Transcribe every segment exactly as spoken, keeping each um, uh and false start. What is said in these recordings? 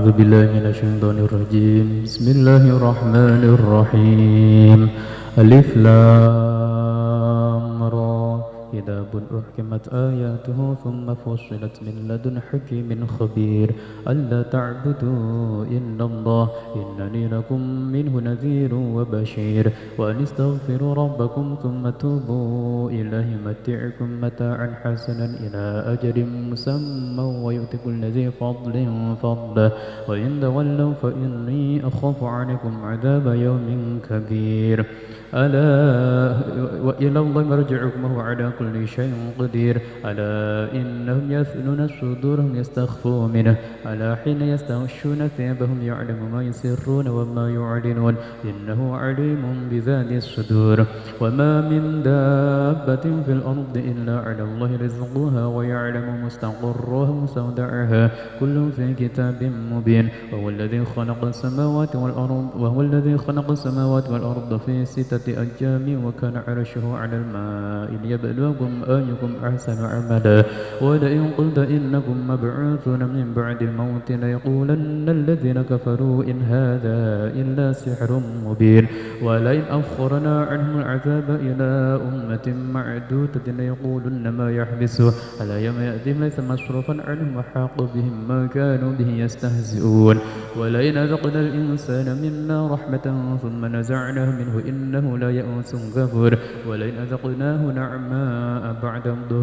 أعوذ بالله من الشيطان الرجيم. بسم الله الرحمن الرحيم. ألف لام را كتاب أحكمت آياته ثم فصلت من لدن حكيم خبير ألا تعبدوا إلا الله إنني لكم منه نذير وبشير وأن استغفروا ربكم ثم توبوا إليه يمتعكم متاعا حسنا إلى أجل مسمى ويؤتي كل ذي فضل فضله وإن تولوا فإني أخاف عليكم عذاب يوم كبير ألا وإلى الله مرجعكم وهو على كل شيء قدير ألا إنهم يثنون صدورهم يستخفون منه ألا حين يستغشون ثيابهم يعلم ما يسرون وما يعلنون إنه عليم بذات الصدور وما من دابة في الأرض إلا على الله رزقها ويعلم مستقرها ومستودعها كل في كتاب مبين وهو الذي خلق السماوات والأرض وهو الذي خلق السماوات والأرض في ستة أيام وكان عرشه على الماء ليبلوكم أيكم أحسن عملا ولئن قلت إنكم مبعوثون من بعد الموت ليقولن الذين كفروا إن هذا إلا سحر مبين ولئن أخرنا عنهم العذاب إلى أمة معدودة ليقولن ما يحبسه ألا يوم يأتيهم ليس مصروفا عنهم وحاق بهم ما كانوا به يستهزئون ولئن أذقنا الإنسان منا رحمة ثم نزعناه منه إنه لا يئوس كفور ولئن أذقناه نعماء بعد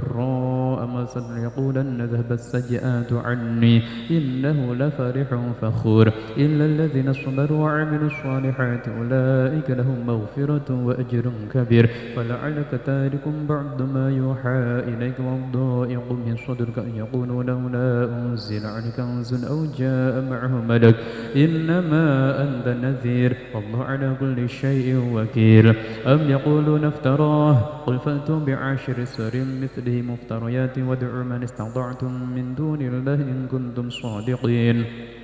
ضراء مسا ليقولن ذهب السيئات عني إنه لفرح فخور إلا الذين صبروا وعملوا الصالحات أولئك لهم مغفرة وأجر كبير فلعلك تارك بعض ما يوحى إليك والضائق من صدرك أن يقولوا لولا أنزل عليك كنز أو جاء معه ملك إنما أنت نذير والله على كل شيء وكيل أم يقولون افتراه قل فأتوا بعشر سور مثله مفتريات وادعوا من استطعتم من دون الله إن كنتم صادقين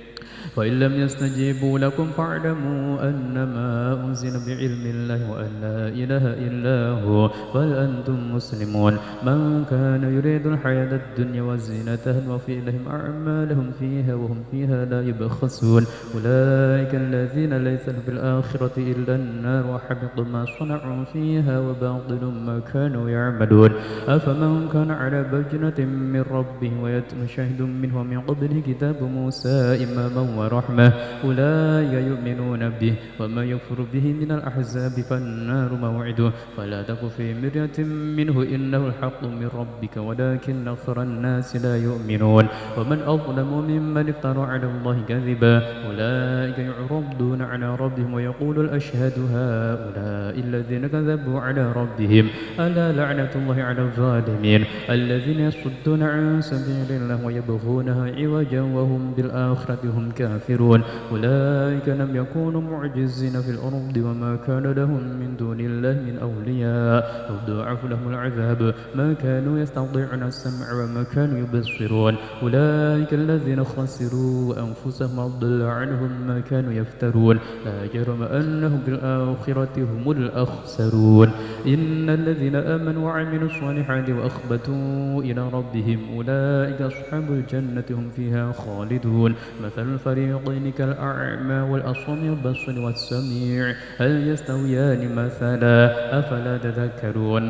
وإن لم يستجيبوا لكم فاعلموا أنما أنزل بعلم الله وأن لا إله إلا هو بل أنتم مسلمون من كان يريد الحياة الدنيا وزينتها وفي لهم أعمالهم فيها وهم فيها لا يبخسون أولئك الذين ليس لهم في الآخرة إلا النار وحبط ما صنعوا فيها وباطل ما كانوا يعملون أفمن كان على بينة من ربه ويتلو شاهد منه من قبله كتاب موسى إماما ورحمة أولئك يؤمنون به وما يكفر به من الأحزاب فالنار موعده فلا تك في مرية منه إنه الحق من ربك ولكن أكثر الناس لا يؤمنون ومن أظلم ممن افترى على الله كذبا أولئك يعرضون على ربهم ويقول الأشهاد هؤلاء الذين كذبوا على ربهم ألا لعنة الله على الظالمين الذين يصدون عن سبيل الله ويبغونها عوجا وهم بالآخرة هم كافرون أولئك لم يكونوا معجزين في الأرض وما كان لهم من دون الله من أولياء يضاعف لهم العذاب ما كانوا يستطيعون السمع وما كانوا يبصرون أولئك الذين خسروا أنفسهم وضل عنهم ما كانوا يفترون لا جرم أنهم في الآخرة هم الأخسرون إن الذين آمنوا وعملوا الصالحات وأخبتوا إلى ربهم أولئك أصحاب الجنة هم فيها خالدون مثل الفريقين كالأعمى والأصم والبصر والسميع هل يستويان مثلا أفلا تذكرون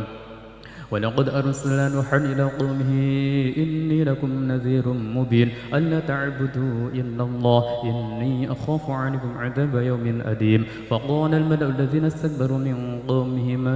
ولقد أرسلنا نوحا إلى قومه إني لكم نذير مبين ألا تعبدوا إلا الله إني أخاف عليكم عذاب يوم أليم فقال الملأ الذين استكبروا من قومه ما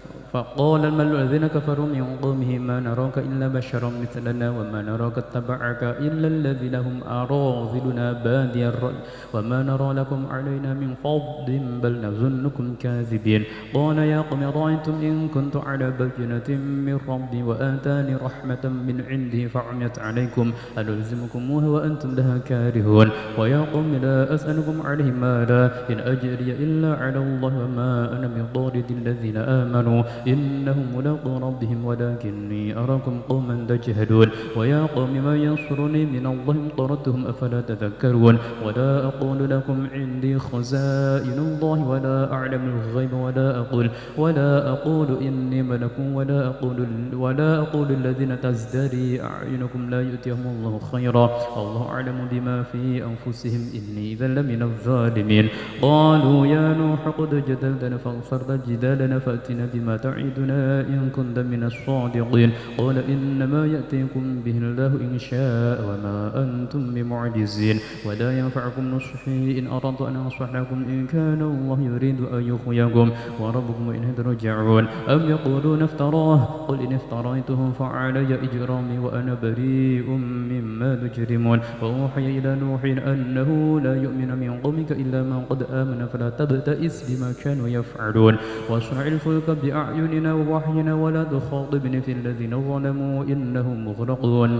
فقال الملأ الذين كفروا من قومه ما نراك إلا بشرا مثلنا وما نراك اتبعك إلا الذين هم أراذلنا بادي الرأي وما نرى لكم علينا من فضل بل نظنكم كاذبين قال يا قوم أرأيتم إن كنت على بينة من ربي وآتاني رحمة من عنده فعميت عليكم أنلزمكموها وأنتم لها كارهون ويا قوم لا أسألكم عليه مالا إن أجري إلا على الله وما أنا من طارد الذين آمنوا إنهم ملاقو ربهم ولكني أراكم قوما تجهلون ويا قوم من ينصرني من الله إن طردتهم أفلا تذكرون ولا أقول لكم عندي خزائن الله ولا أعلم الغيب ولا أقول ولا أقول إني ملك ولا أقول ولا أقول الذين تزدري أعينكم لا يؤتيهم الله خيرا الله أعلم بما في أنفسهم إني إذا لمن الظالمين قالوا يا نوح قد جدلتنا فأكثرت جدالنا فأتنا بما تعدنا إن كنت من الصادقين قال إنما يأتيكم به الله إن شاء وما أنتم بمعجزين ولا ينفعكم نصحي إن أردت أن أنصح لكم إن كان الله يريد أن يخويكم وربكم إن ترجعون أم يقولون افتراه قل إن افتريته فعلي إجرامي وأنا بريء مما تجرمون وأوحي إلى نوح أنه لا يؤمن من قومك إلا من قد آمن فلا تبتئس بما كانوا يفعلون واصنع الفلك بأعيننا ووحينا ولا تخاطبني في الذين ظلموا إنهم مغرقون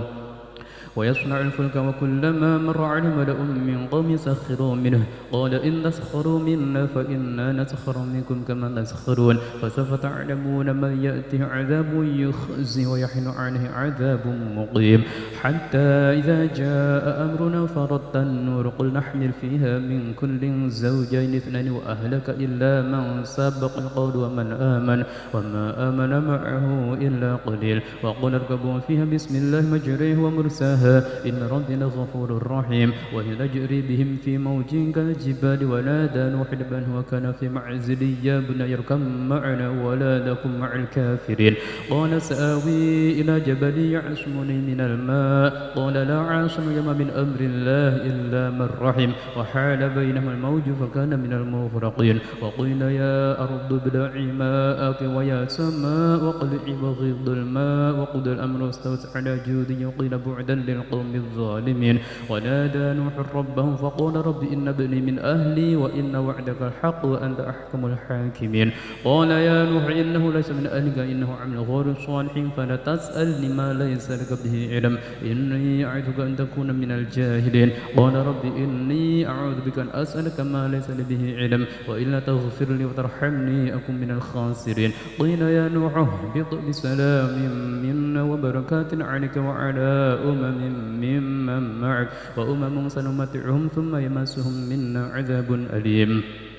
ويصنع الفلك وكلما مر عليه ملأ من قوم سخروا منه قال إن تسخروا منا فإنا نسخر منكم كما تسخرون فسوف تعلمون من يأته عذاب يخزي ويحل عليه عذاب مقيم حتى إذا جاء أمرنا فرد النور قل نحمل فيها من كل زوجين اثنين وأهلك إلا من سبق القول ومن آمن وما آمن معه إلا قليل وقل اركبوا فيها بسم الله مجريه ومرساها إن ربي لغفور رحيم وهي تجري بهم في موج كالجبال ونادى نوح ابنه وكان في معزل يا بني اركب معنا ولا تكن مع الكافرين قال سآوي إلى جبل يعصمني من الماء قال لا عاصم اليوم من أمر الله إلا من رحم وحال بينهما الموج فكان من المغرقين وقيل يا أرض ابلعي ماءك ويا سماء واقلعي وغيض الماء وقضى الأمر واستوت على جودي وقيل بعدا للقوم الظالمين ونادى نوح ربه فقال رب إن ابني من أهلي وإن وعدك الحق وأنت أحكم الحاكمين قال يا نوح إنه ليس من أهلك إنه عمل غير صالح فلا تسألني ما ليس لك به علم إني أعدك أن تكون من الجاهلين قال رب إني أعوذ بك أن أسألك ما ليس لي به علم وإلا تغفر لي وترحمني أكن من الخاسرين قيل يا نوح اهبط بسلام منا وبركات عليك وعلى أمم ممن معك وأمم سنمتعهم ثم يمسهم منا عذاب أليم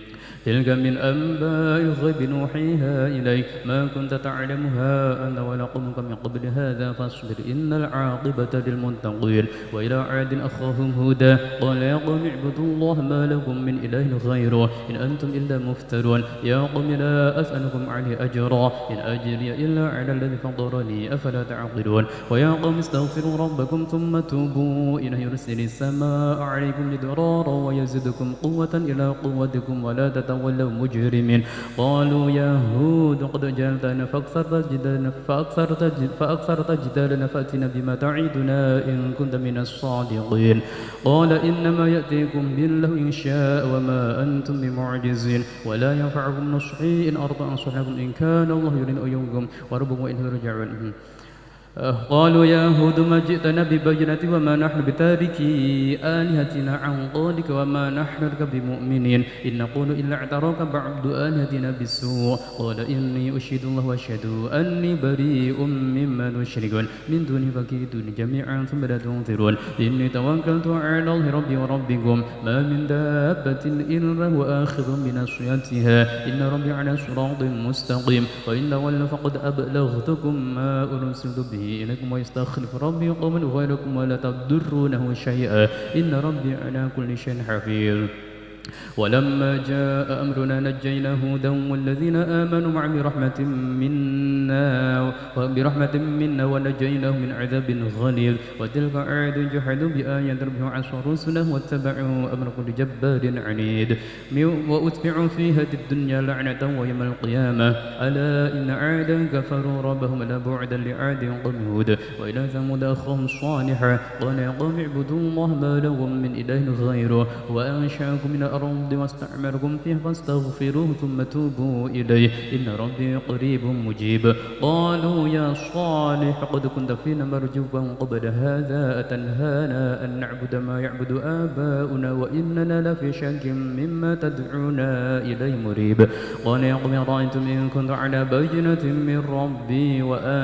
تلك من أنباء الغيب نوحيها إليك ما كنت تعلمها أنت ولا قومك من قبل هذا فاصبر إن العاقبة للمتقين وإلى عاد أخاهم هودا قال يا قوم اعبدوا الله ما لكم من إله غيره إن أنتم إلا مفترون يا قوم لا أسألكم عليه أجرا إن أجري إلا على الذي فطرني أفلا تعقلون ويا قوم استغفروا ربكم ثم توبوا إليه يرسل السماء عليكم مدرارا ويزدكم قوة إلى قوتكم ولا تتولوا ولو مجرمين قالوا يا هود قد جادلتنا فأكثرت جدالنا فأكثرت فأكثرت جدالنا فأتنا بما تعيدنا إن كنت من الصادقين قال إنما يأتيكم بالله إن شاء وما أنتم بمعجزين ولا ينفعكم نصحي إن أردت أن أنصح لكم إن كان الله يريد أن ينصحكم وربكم إن يرجعون قالوا يا هود ما جئتنا ببينة وما نحن بتاركي آلهتنا عن قولك وما نحن لك بمؤمنين إن نقول إلا اعتراك بعض آلهتنا بالسوء قال إني أشهد الله وأشهد أني بريء مما تشركون من دونه فكيدوني جميعا ثم لا تنظرون إني توكلت على الله ربي وربكم ما من دابة إلا هو آخذ بناصيتها إن ربي على صراط مستقيم وإن تولوا فقد أبلغتكم ما أرسلت به إليكم ويستخلف ربي قوما غيركم ولا تضرونه شيئا إن ربي على كل شيء حفيظ ولما جاء أمرنا نجينا هودا والذين آمنوا معه برحمة منا وبرحمة منا ونجيناهم من عذاب غليظ وتلك عاد جحدوا بآيات ربهم وعصوا رسله واتبعوا أمر كل جبار عنيد وأتبعوا في هذه الدنيا لعنة ويوم القيامة ألا إن عادا كفروا ربهم ألا بعدا لعاد قوم هود وإلى ثمود أخاهم صالحا قال يا قوم اعبدوا الله ما لكم من إله غيره وأنشأكم من الأرض واستعمركم فيها فاستغفروه ثم توبوا إليه إن ربي قريب مجيب قالوا يا صالح قد كنت فينا مرجوا قبل هذا أتنهانا أن نعبد ما يعبد آباؤنا وإننا لفي شك مما تدعونا إليه مريب قال يا قوم أرأيتم إن كنت على بينة من ربي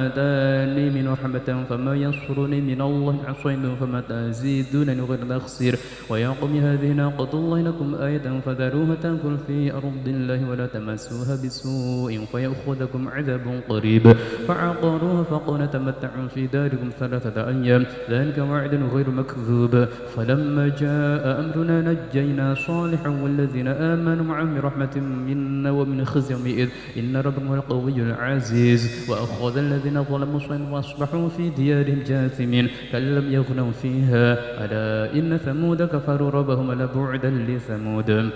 وآتاني من رحمة فما ينصرني من الله عصيته فما تزيدونني غير تخسير ويا قوم هذه ناقة الله لكم آية فذروها تأكل في أرض الله ولا تمسوها بسوء فيأخذكم عذاب قريب فعقروها فقال تمتعوا في داركم ثلاثة أيام ذلك وعد غير مكذوب فلما جاء أمرنا نجينا صالحا والذين آمنوا معه برحمة منا ومن خزي يومئذ إن ربكم هو القوي العزيز وأخذ الذين ظلموا صيحة وأصبحوا في ديارهم جاثمين كأن لم يغنوا فيها ألا إن ثمود كفروا ربهم لبعدا لثمود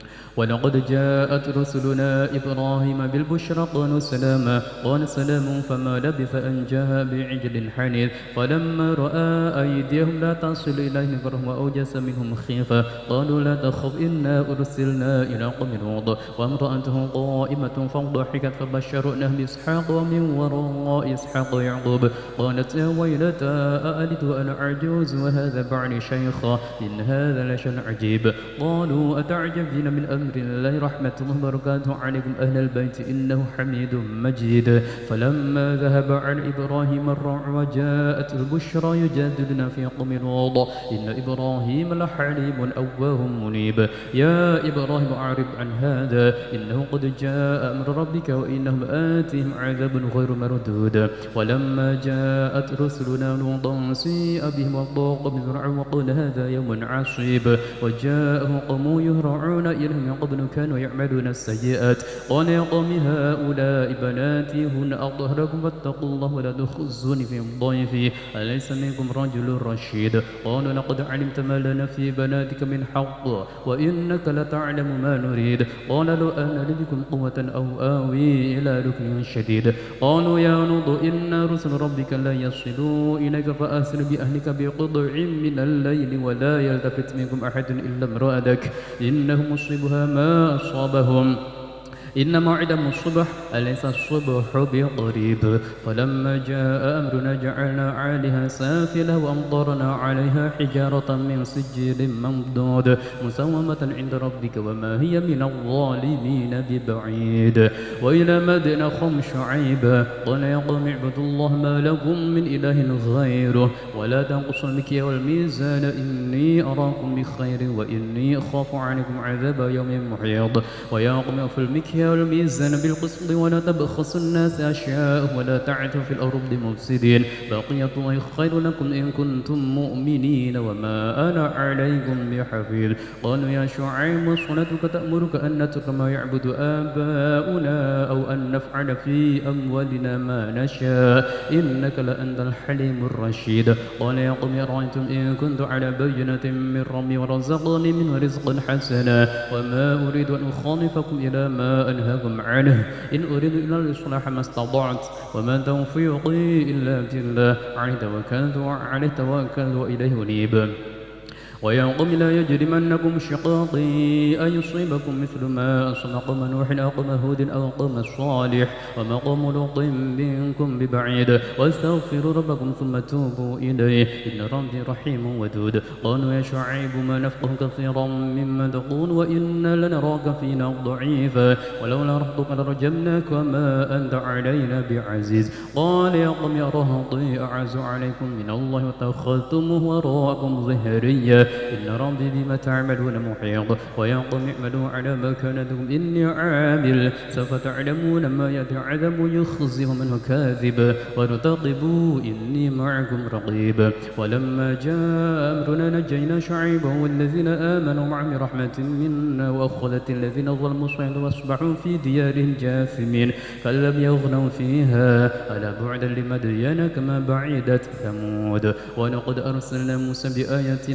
ولقد جاءت رسلنا إبراهيم بالبشرى قالوا سلاما قال سلام فما لبث أن جاء بعجل حنيذ فلما رأى أيديهم لا تصل إليه فرهم وأوجس منهم خيفة قالوا لا تخف إنا أرسلنا إلى قوم لوط وامرأته قائمة فضحكت فبشرناه بإسحاق ومن وراء إسحاق يعقوب قالت يا ويلتى أألد وأنا عجوز وهذا بعلي شيخا إن هذا لشيء عجيب قالوا أتعجبين من أمر الله رحمة الله وبركاته عليكم أهل البيت إنه حميد مجيد فلما ذهب عن إبراهيم الروع وجاءت البشرى يجادلنا في قوم لوط إن إبراهيم لحليم أواه منيب يا إبراهيم أعرض عن هذا إنه قد جاء أمر ربك وإنهم آتيهم عذاب غير مردود ولما جاءت رسلنا لوطا سيء بهم وضاق بذرعا وقال هذا يوم عصيب وجاءه قوم يهرعون إليهم من قبل كانوا يعملون السيئات قال يا قوم هؤلاء بناتي هن أطهر لكم فاتقوا الله ولا تخزوني في ضيفي أليس منكم رجل رشيد قالوا لقد علمت ما لنا في بناتك من حق وإنك لتعلم ما نريد قال لو أن لي بكم قوة أو آوي إلى ركن شديد قالوا يا لوط إن رسل ربك لا يصلوا إليك فأسر بأهلك بقطع من الليل ولا يلتفت منكم أحد إلا امرأتك إنه مصيبها ما أصابهم إن موعدهم الصبح أليس الصبح بقريب فلما جاء أمرنا جعلنا عاليها سافلة وأمطرنا عليها حجارة من سجيل منضود مسومة عند ربك وما هي من الظالمين ببعيد وإلى مدين أخاهم شعيبا قال يا قوم اعبدوا الله ما لكم من إله غيره ولا تنقصوا المكيال والميزان إني أراكم بخير وإني أخاف عليكم عذاب يوم محيط ويا قوم أوفوا المكيال والميزان بالقسط ولا تبخسوا الناس أشياء ولا تعثوا في الأرض مفسدين بقية الله خير لكم إن كنتم مؤمنين وما أنا عليكم بحفيظ قالوا يا شعيب صلاتك تأمرك أن نترك ما يعبد آباؤنا أو أن نفعل في أموالنا ما نشاء إنك لأنت الحليم الرشيد قال يا قوم أرأيتم إن كنت على بينة من ربي ورزقني منه رزقا حسنا وما أريد أن أخالفكم إلى ما أنهاكم عنه إن أريد إلا الإصلاح ما استطعت وما توفيقي إلا بالله عليه توكلت وعليه توكلت وإليه أنيب ويا قوم لا يجرمنكم شقاقي أن يصيبكم مثل ما أصاب قوم نوح أو قوم هود أو قوم صالح وما قوم لوط منكم ببعيد واستغفروا ربكم ثم توبوا إليه إن ربي رحيم ودود قالوا يا شعيب ما نفقه كثيرا مما تقول وإنا لنراك فينا ضعيفا ولولا رهطك لرجمناك وما أنت علينا بعزيز قال يا قوم يا رهطي أعز عليكم من الله واتخذتموه وراءكم ظهريا إن ربي بما تعملون محيط ويا قوم اعملوا على مكانتكم إني عامل سوف تعلمون ما يتعذب يخزيه منه كاذب وارتقبوا إني معكم رقيب ولما جاء أمرنا نجينا شعيبا والذين آمنوا معه برحمة منا وأخذت الذين ظلموا الصيحة وأصبحوا في ديارهم جاثمين فلم يغنوا فيها ألا بعدا لمدين كما بعيدت ثمود ولقد أرسلنا موسى بآياتنا وسلطان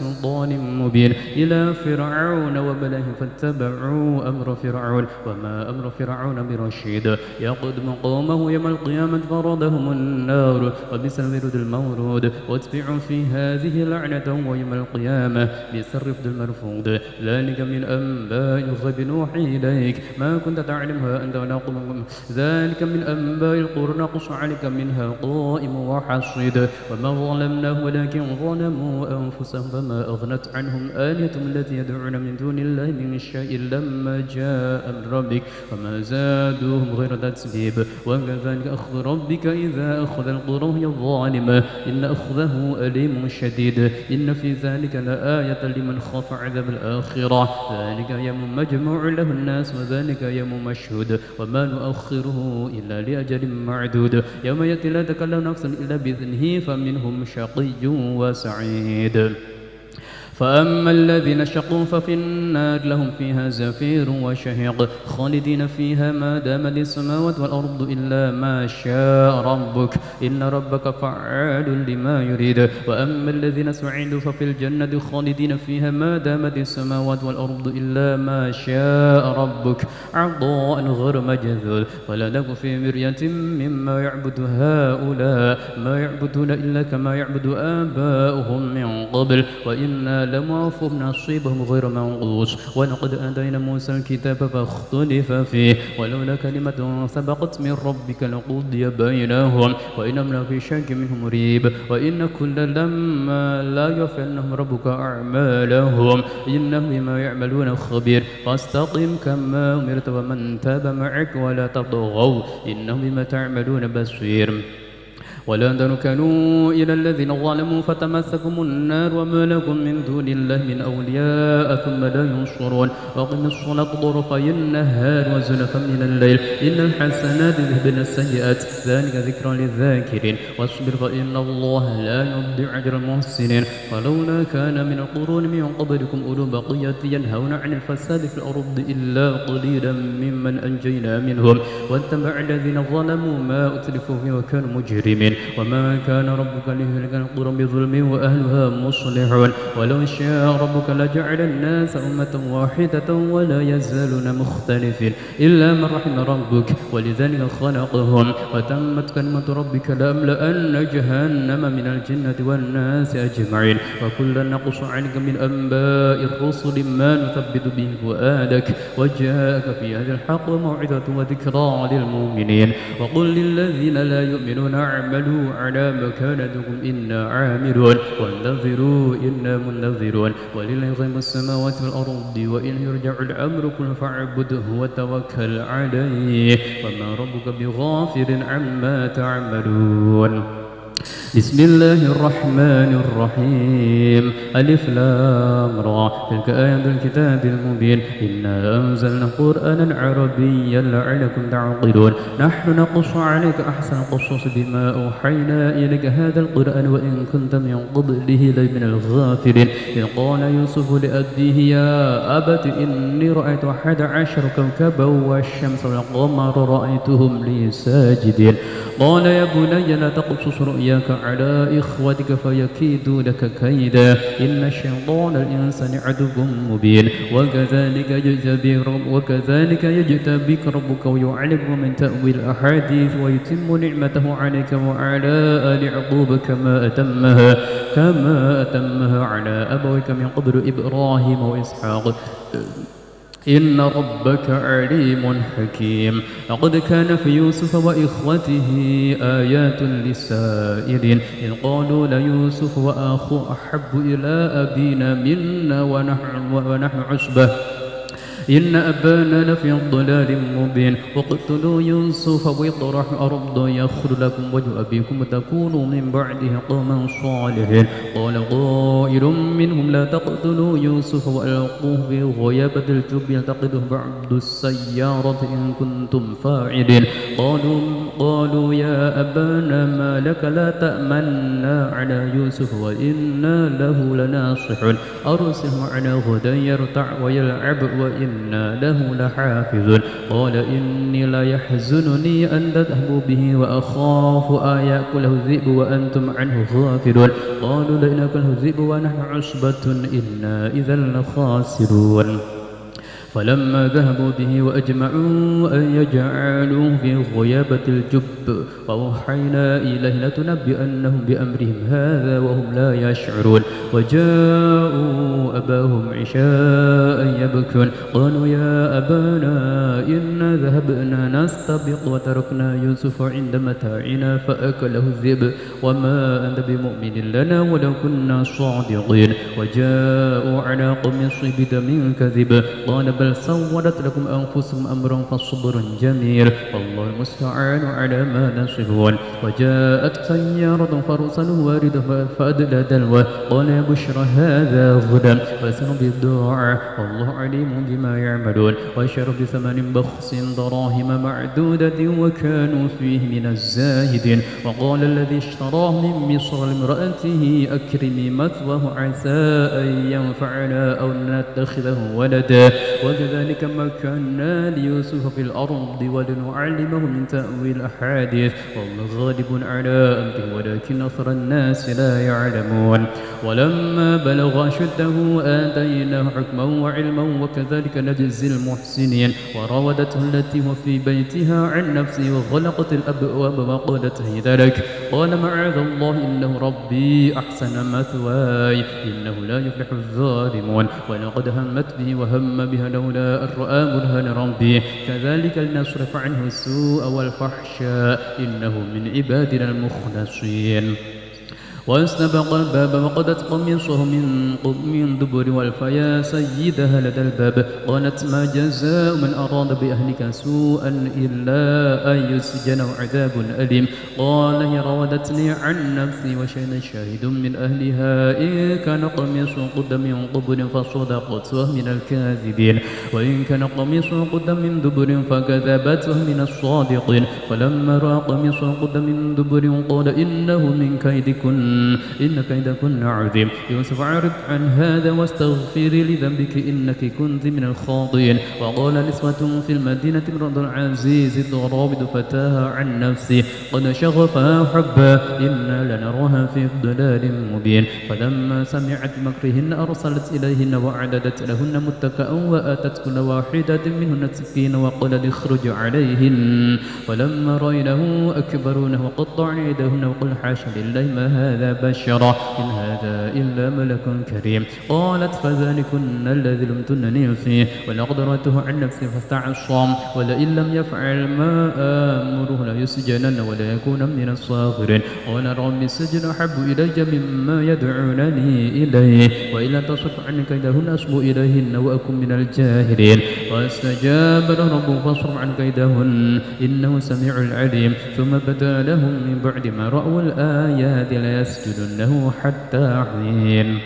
بسلطان مبين إلى فرعون وملئه فاتبعوا أمر فرعون وما أمر فرعون برشيد يقدم قومه يوم القيامة فردهم النار وبئس الورد المورود واتبعوا في هذه لعنة ويوم القيامة بئس الرفد المرفوض ذلك من أنباء الغيب نوحي إليك ما كنت تعلمها أنت ولا قومك ذلك من أنباء القرى نقص عليك منها قائم وحصيد وما ظلمناه ولكن ظلموا أنفسهم فما أغنت عنهم آلهتهم التي يدعون من دون الله من شيء لما جاء من ربك وما زادوهم غير تتبيب وكذلك أخذ ربك إذا أخذ القرى وهي ظالمة إن أخذه أليم شديد إن في ذلك لآية لمن خاف عذاب الآخرة ذلك يوم مجموع له الناس وذلك يوم مشهود وما نؤخره إلا لأجل معدود يوم يأتي لا تكلم نفس إلا بإذنه فمنهم شقي وسعيد فأما الذين شقوا ففي النار لهم فيها زفير وشهيق خالدين فيها ما دامت السماوات والأرض إلا ما شاء ربك إن ربك فعال لما يريد وأما الذين سعدوا ففي الجنة خالدين فيها ما دامت السماوات والأرض إلا ما شاء ربك عطاء غير مجذوذ ولا لك في مرية مما يعبد هؤلاء ما يعبدون إلا كما يعبد آباؤهم من قبل وإنا لمعفوهم نصيبهم غير منقوص ولقد آتينا موسى الكتاب فاختلف فيه ولولا كلمة سبقت من ربك لقضي بينهم وإنهم لفي شك منه مريب وإن كلا لما لا يوفينهم ربك أعمالهم إنه بما يعملون خبير فاستقم كما أمرت ومن تاب معك ولا تطغوا إنه بما تعملون بصير ولا تركنوا إلى الذين ظلموا فتمسكم النار وما لكم من دون الله من أولياء ثم لا ينصرون وأقم الصلاة طرفي النهار وزلفا من الليل إن الحسنات يذهبن السيئات ذلك ذكرى للذاكرين واصبر فإن الله لا يضيع أجر المحسنين فلولا كان من القرون من قبلكم أولو بقية ينهون عن الفساد في الأرض إلا قليلا ممن أنجينا منهم واتبع الذين ظلموا ما أتلفوا فيه وكانوا مجرمين وما كان ربك ليهلك القرى بظلم وأهلها مصلحون ولو شاء ربك لجعل الناس أمة واحدة ولا يزالون مختلفين إلا من رحم ربك ولذلك خلقهم وتمت كلمة ربك لأملأن جهنم من الجنة والناس أجمعين وكلا نقص عليك من أنباء الرسل ما نثبت به فؤادك وجاءك في هذا الحق وموعظة وذكرى للمؤمنين وقل للذين لا يؤمنون اعملوا على مكانتكم إنا عاملون وانتظروا إنا منتظرون ولله غيب السماوات والأرض وإليه يرجع الأمر كل فاعبده وتوكل عليه وما ربك بغافل عما تعملون بسم الله الرحمن الرحيم ألف لام را تلك آيات الكتاب المبين إنا أنزلنا قرآنا عربيا لعلكم تعقلون نحن نقص عليك أحسن القصص بما أوحينا إليك هذا القرآن وإن كنت من قبله لمن الغافلين إذ قال يوسف لأبيه يا أبت إني رأيت أحد عشر كوكبا والشمس والقمر رأيتهم لي ساجدين قال يا بني لا تقصص رؤياك على إخوتك فيكيدوا لك كيدا إن الشيطان الإنسان عدو مبين وكذلك يجتبيك وكذلك يجتبيك ربك ويعلمك من تأويل الأحاديث ويتم نعمته عليك وعلى آل يعقوب كما أتمها كما أتمها على أبويك من قبل إبراهيم وإسحاق إن ربك عليم حكيم لقد كان في يوسف وإخوته آيات للسائلين إذ قالوا ليوسف وأخوه أحب إلى أبينا منا ونحن, ونحن عصبة إن أبانا لفي ضلال مبين واقتلوا يوسف واطرحوا أرضا يخل لكم وجه أبيكم وتكونوا من بعده قوما صالحين قال قائل منهم لا تقتلوا يوسف وألقوه في غيابة الجب يلتقطه بعض السيارة إن كنتم فاعلين قالوا قالوا يا أبانا ما لك لا تأمنا على يوسف وإنا له لناصحون أرسله معنا غدا يرتع ويلعب وإن إنا له لحافظون قال إني لا يحزنني أن تذهبوا به وأخاف أن يأكله الذئب وأنتم عنه غافلون قالوا لئن أكله الذئب ونحن عصبة إنا إذا لخاسرون فلما ذهبوا به وأجمعوا أن يجعلوه في غيابة الجب وأوحينا إليه لتنبئنهم بأمرهم هذا وهم لا يشعرون وجاءوا أباهم عشاء يبكون قالوا يا أبانا إنا ذهبنا نستبق وتركنا يوسف عند متاعنا فأكله الذئب وما أنت بمؤمن لنا ولو كنا صادقين وجاءوا على قميصه بدم كذب قال بل سولت لكم أنفسكم أمرا فصبر جميل والله المستعان على ما نصفون وجاءت سيارة فرسلوا وارده فأدلى دلوه قال يا بشرى هذا غدا فسنوا بالدعاء والله عليم بما يعملون وشروا بثمن بخس دراهم معدودة وكانوا فيه من الزاهدين وقال الذي اشتراه من مصر لامرأته أكرمي مثواه عسى أن ينفعنا أو نتخذه ولدا وكذلك مكنا ليوسف في الأرض ولنعلمه من تأويل الأحاديث والله غالب على أمره ولكن أكثر الناس لا يعلمون ولما بلغ أشده آتيناه حكما وعلما وكذلك نجزي المحسنين وراودته التي هو في بيتها عن نفسه وغلقت الأبواب وقالت هي ذلك قال معاذ الله إنه ربي أحسن مثواي إنه لا يفلح الظالمون ولقد همت به وهم بها لولا أن رأى برهان ربه كذلك لنصرف عنه السوء والفحشاء إنه من عبادنا المخلصين واستبق الباب وقدت قميصه من من دبر والفيا سيدها لدى الباب قالت ما جزاء من أراد بأهلك سوءا إلا أن يسجن عذاب أليم قال هي راودتني عن نفسي وشهد شاهد من أهلها إن كان قميصه قد من قبل فصدقت وهو من الكاذبين وإن كان قميصه قد من دبر فكذبت وهو من الصادقين فلما رأى قميصه قد من دبر قال إنه من كيدكن إن كيدكن عظيم يوسف أعرض عن هذا واستغفري لذنبك إنك كنت من الخاطئين وقال نسوة في المدينة امرأة العزيز تراود فتاها عن نفسه قد شغفها حبا إنا لنراها في ضلال مبين فلما سمعت بمكرهن أرسلت إليهن وأعددت لهن متكئا وآتت كل واحدة منهن سكينا وقالت اخرج عليهن فلما رأينه أكبرونه وقطعن يديهن وقل حاشا لله ما هذا بشرا إن هذا إلا ملك كريم قالت فذلكن الذي لمتنني فيه ولقد رأيته عن نفسي فاستعصم ولئن لم يفعل ما آمره ليسجنن ولا يكون من الصاغرين قال رب السجن أحب إلي مما يدعونني إليه وإلا تصرف عن كيدهن أصب إليهن وأكن من الجاهلين واستجاب له ربه فاصرف عن كيدهن إنه سميع عليم ثم بدا لهم من بعد ما رأوا الآيات ليسجدنه حتى حين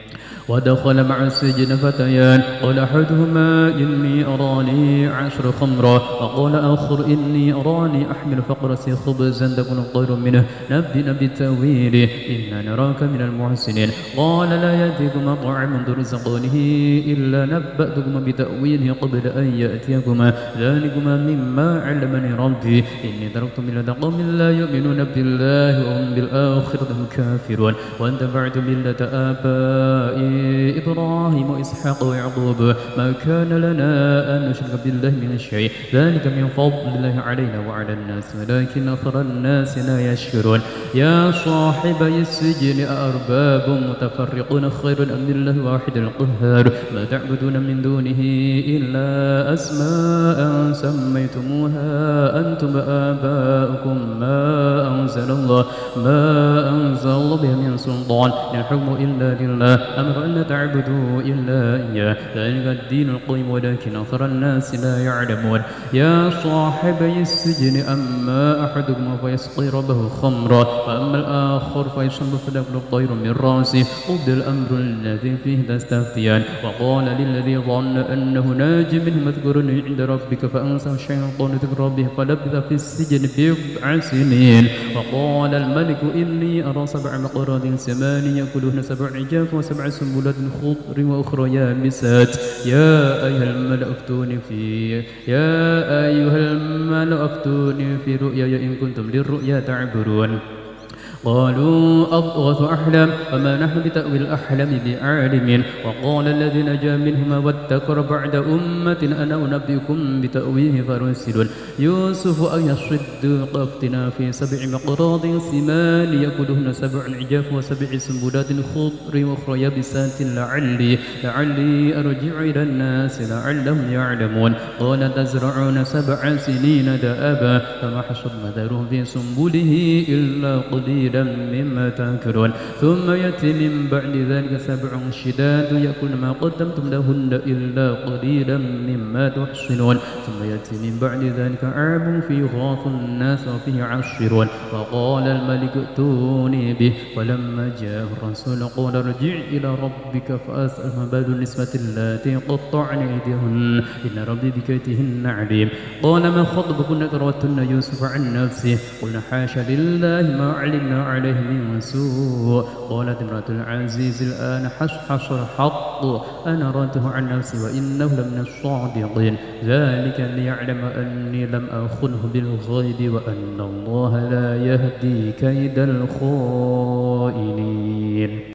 ودخل مع السجن فتيان قال أحدهما إني أراني عشر خمرا وقال آخر إني أراني أحمل فقرسي خبزا تكون خير منه نبئنا بتأويله إنا نراك من المحسنين قال لا يأتيكما طعام ترزقونه إلا نبأتكما بتأويله قبل أن يأتيكما ذلكما مما علمني ربي إني تركت ملة قوم لا يؤمنون بالله وهم بالآخرة هم كافرون واتبعت ملة آبائي إبراهيم وإسحاق ويعقوب ما كان لنا أن نشرك بالله من شيء ذلك من فضل الله علينا وعلى الناس ولكن أكثر الناس لا يشكرون يا صاحبي السجن أأرباب متفرقون خير أم الله الواحد القهار ما تعبدون من دونه إلا أسماء سميتموها أنتم آباؤكم ما أنزل الله ما أنزل الله بها من سلطان إن الحكم إلا لله أمر أن تعبدوا إلا إياه ذلك الدين القيم ولكن أكثر الناس لا يعلمون يا صاحبي السجن أما أحدكم فيسقي ربه خمرا وأما الآخر فيشرب فليأكل الطير من رأسه قضي الأمر الذي فيه تستفتيان وقال للذي ظن أنه ناج منه اذكرني عند ربك فأنسى الشيطان ذكر به فلبث في السجن بضع سنين وقال الملك إني أرى سبع بقرات سمان يأكلهن سبع عجاف وسبع سنبلات خضر وأخرى يابسات يا أيها الملأ افتوني في يا أيها الملأ افتوني في رؤياي إن كنتم للرؤيا تعبرون قالوا أضغث أحلام وما نحن بتأويل الأحلام بعالمين. وقال الذي نجا منهما وادكر بعد أمة أنا أنبئكم بتأويله فارسلون يوسف أيها الصديق أفتنا في سبع مقراض سمان يأكلهن سبع عجاف وسبع سنبلات خضر وأخرى يابسات لعلي لعلي أرجع إلى الناس لعلهم يعلمون. قال تزرعون سبع سنين دأبا فما حصدن ذرهم في سنبله إلا قليلا مما تأكلون ثم يأتي من بعد ذلك سبع شداد يأكل ما قدمتم لهن إلا قليلا مما تحصنون ثم يأتي من بعد ذلك عام فيه يغاث الناس وفيه عشرون. وقال الملك ائتوني به ولما جاءه الرسول قال ارجع إلى ربك فأسأل ما بال النسوة اللاتي قطعن أيديهن إن ربي بكيدهن عليم. قال ما خطبكن تراوتن يوسف عن نفسه قلنا حاشا لله ما علمنا عليه من سوء. قالت امرأة العزيز الآن حصحص الحق أنا راته عن نفسي وإنه لمن الصادقين ذلك ليعلم أني لم أخنه بالغيب وأن الله لا يهدي كيد الخائنين.